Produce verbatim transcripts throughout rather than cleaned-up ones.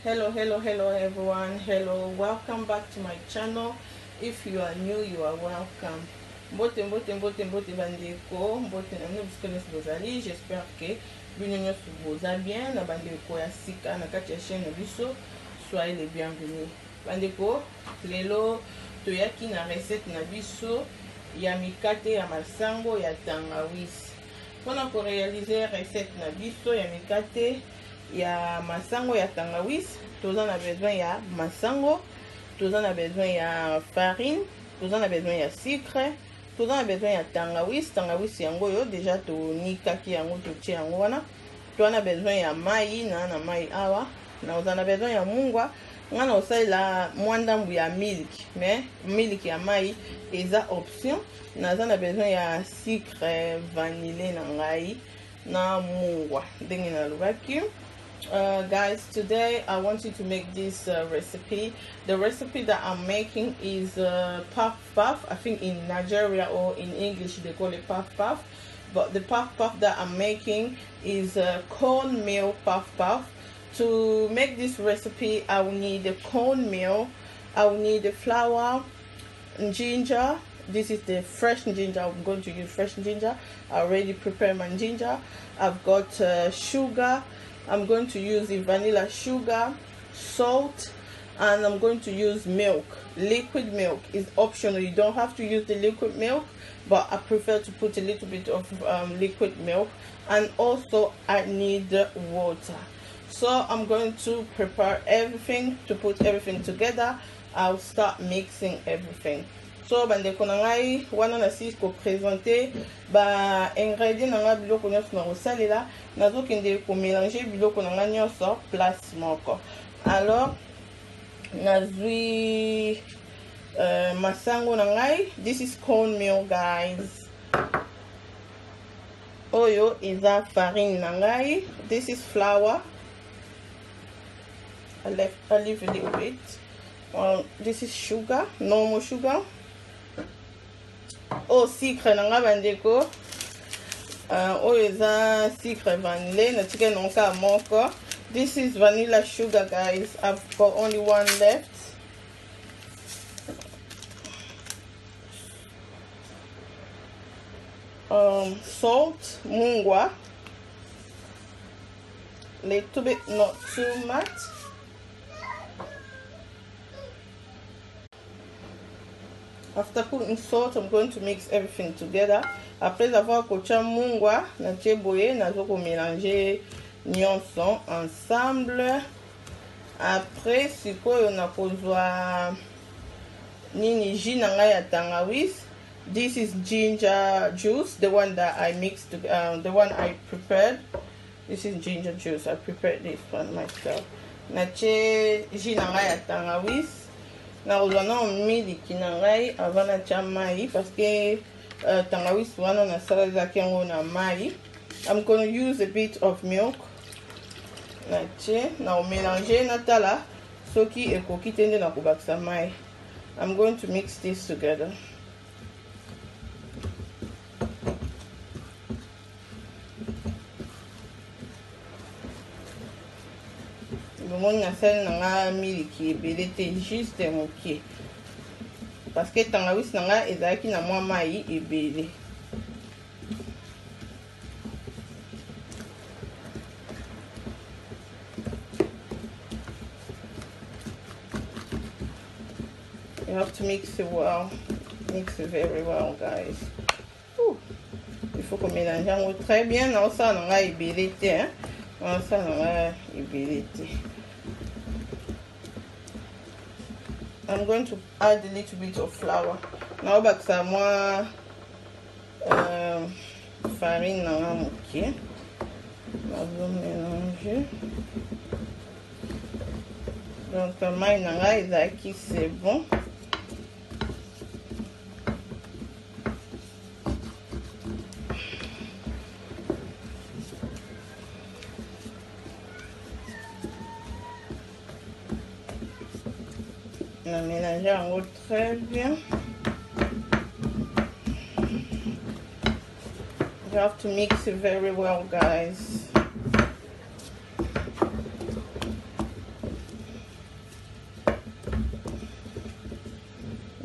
hello hello hello everyone. Hello, welcome back to my channel. If you are new, you are welcome. Mbote mbote mbote mbote bandeko mbote na nous connaissons vos amis. J'espère que vous vous bien na bandeko ya sika na kati ya chaîne biso. Soyez les bienvenus. Bandeko lelo toyaki na recette na biso ya mikate ya masango ya tangawizi. Pour réaliser recette na biso ya mikate ya masango ya tangawizi, toza na besoin ya masango, toza na besoin ya farine, toza na besoin ya sucre, toza na besoin ya tangawizi. Tangawizi yango yo deja to nikaki yango to tie yango wana. Toza na besoin ya mai na na mai awa, na oza na besoin ya mungwa. Ngana osala mwandambu ya milk, mais milk ya mai eza option. Naza na besoin ya sucre vanille na ngai na mungwa ndenge na lubaki. Uh, guys, today I want you to make this uh, recipe. The recipe that I'm making is uh, puff puff. I think in Nigeria or in English they call it puff puff, but the puff puff that I'm making is uh, cornmeal puff puff. To make this recipe, I will need the cornmeal, I will need the flour, ginger. This is the fresh ginger. I'm going to use fresh ginger. I already prepared my ginger. I've got uh, sugar. I'm going to use the vanilla sugar, salt, and I'm going to use milk. Liquid milk is optional. You don't have to use the liquid milk, but I prefer to put a little bit of um, liquid milk. And also I need water. So I'm going to prepare everything, to put everything together. I'll start mixing everything. So bandeko na ngai wana na sisi ko présenter ba ingrédients na ngai biloko nyonso na kosalela nazokende ko mélanger biloko na ngai nyonso place moko. Alors nazwi uh, masango na ngai. This is cornmeal, guys. Oyo iza farine na ngai. This is flour. I left I leave a little bit. Um, this is sugar, normal sugar. Oh, sucre nanga bandeko. Uh, oh, eza sucre vanille. Na tika nonka moko. This is vanilla sugar, guys. I've got only one left. Um, salt, mungwa. Little bit, not too much. After putting salt, I'm going to mix everything together. Après avoir kocha mungwa na cheboye nazoko mélanger nyonso ensemble. Après sikoyo nakozwa nini jus na ngai ya tangawizi. This is ginger juice, the one that I mixed, um, the one I prepared. This is ginger juice. I prepared this one myself. Na che jus na ngai ya tangawizi. Na uzana miliki na ngai avana cha mai parce que uh, tangawizi wana na sala zake yango na mai. I'm going to use a bit of milk. Na che na mélanger na tala soki ekoki tende na kubakisa mai. I'm going to mix this together. Mon asel nanga miliki ebelete juste moke parce que tangawizi nanga ezalaki na mwa mai ebele. You have to mix it well, mix it very well, guys. Ouh. Il faut qu'on mélange yango très bien. Na osa nanga ebelete hein. Na osa nanga ebelete. I'm going to add a little bit of flour. Now back some more um, farine na moke. Na zo mélanger. Donc mai na ngai ezaki c'est bon. On a mélangé en gros très bien. You have to mix it very well, guys.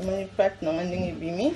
moni pâte na ndenge bimi.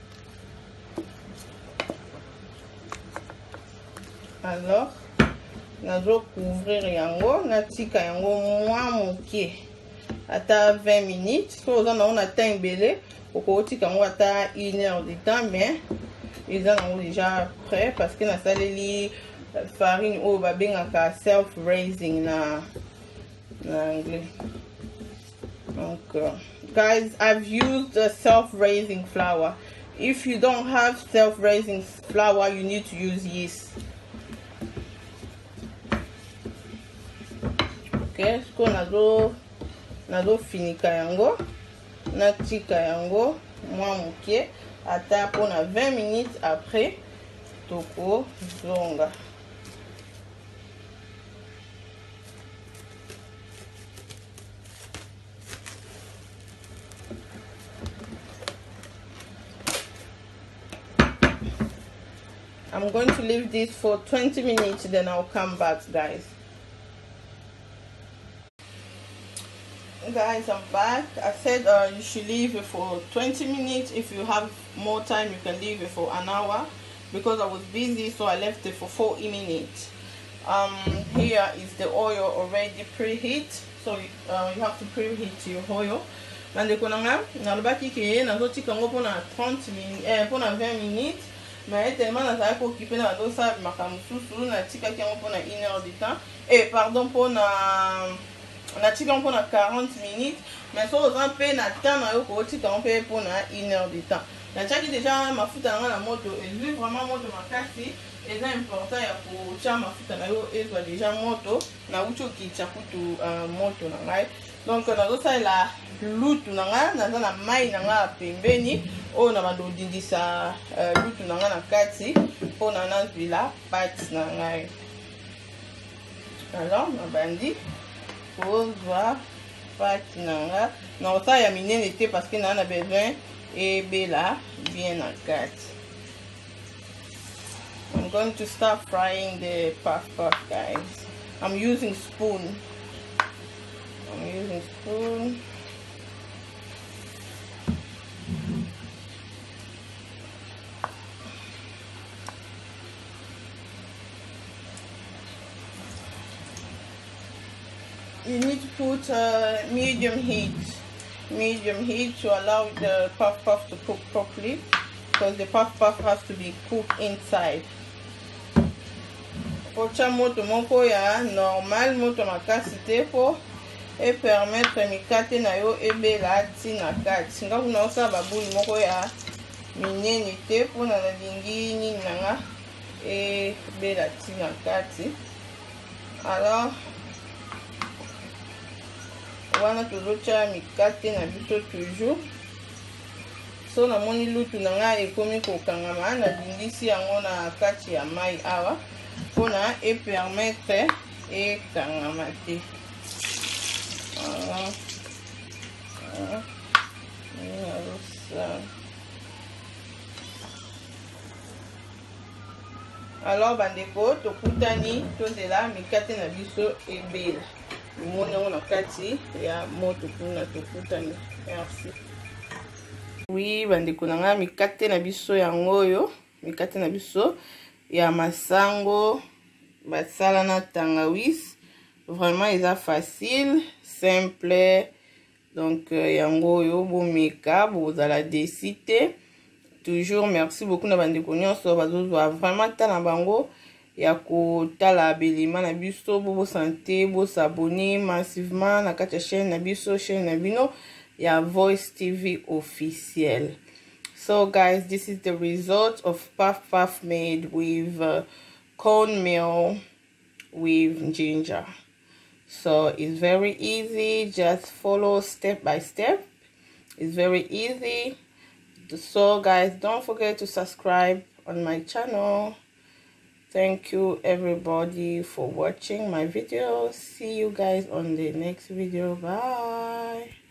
Alors nazo couvrir yango natika yango mwa moke ata vingt minutes. So oza nango na temps ebele okotika yango ata une heure de temps, mais eza nango déjà prêt parce que nasaleli farine oyo babengaka self raising na na anglais. Donc uh, guys, I've used a self raising flour. If you don't have self raising flour, you need to use yeast. Okay, so nazo nazo finika yango natika yango mwa moke ata pona vingt minutes après toko zonga. I'm going to leave this for twenty minutes, then I'll come back, guys. Guys, I'm back. I said uh, you should leave it for twenty minutes. If you have more time, you can leave it for an hour. Because I was busy, so I left it for forty minutes. Um, here is the oil already preheat. So uh, you have to preheat your oil. And the konanga, nalobaki ke nazotika ngo pona trente minutes, eh, pona vingt minutes. Mais tellement na ko occupé na dosa makamususu na tika ki ngo pona une heure de temps. Eh, pardon, pona na tika ngo pona quarante minutes. Mais so oza pe na temps na yo ko tika ngo pe pona une heure de temps. Na chaki déjà mafuta na na moto, et lui vraiment moto makasi. C'est important ya kucha mafuta na yo ezwa déjà moto na ucho kicha kutu uh, moto na ngai. Donc nazo sa la lutu na nga naza na mai na nga pembeni o na bando dindisa uh, lutu na nga na kati po na nazwila pâte na ngai. Alors na bandi kozwa pâte na nga na osa ya minene te parce que na na besoin et bela bien na kati. I'm going to start frying the puff puff, guys. I'm using spoon. I'm using spoon. You need to put uh, medium heat. Medium heat to allow the puff puff to cook properly, because the puff puff has to be cooked inside. Pocha moto moko ya normal moto makasi te po e permettre mikate na yo ebela ti na kati. Nga kuna osa babuli moko ya minene te po na lingi nini nanga e bela ti na kati. Alors wana tozocha mikate na biso toujours. So na moni lutu na nga ekomi kokangama na bindisi yango na kati ya mai awa pona e permettre e kangama te. Voilà. Voilà. Alors bandeko tokutani tozela mikate na biso ebela. Mona na kati ya moto kuna tokutani. Merci. Oui, bandeko na nga mikate na biso yango yo, mikate na biso ya masango basala na tangawizi. Vraiment eza facile, simple. Donc yango yo bomeka bozala décité. Toujours merci beaucoup na bandeko nyonso bazozwa vraiment tala bango ya kotala belima na biso bo santé bo s'abonner massivement na kati ya chaîne na biso, chaîne na bino ya Voice T V officiel. So guys, this is the result of puff puff made with uh, cornmeal with ginger. So it's very easy, just follow step by step. It's very easy. So guys, don't forget to subscribe on my channel. Thank you everybody for watching my videos. See you guys on the next video. Bye.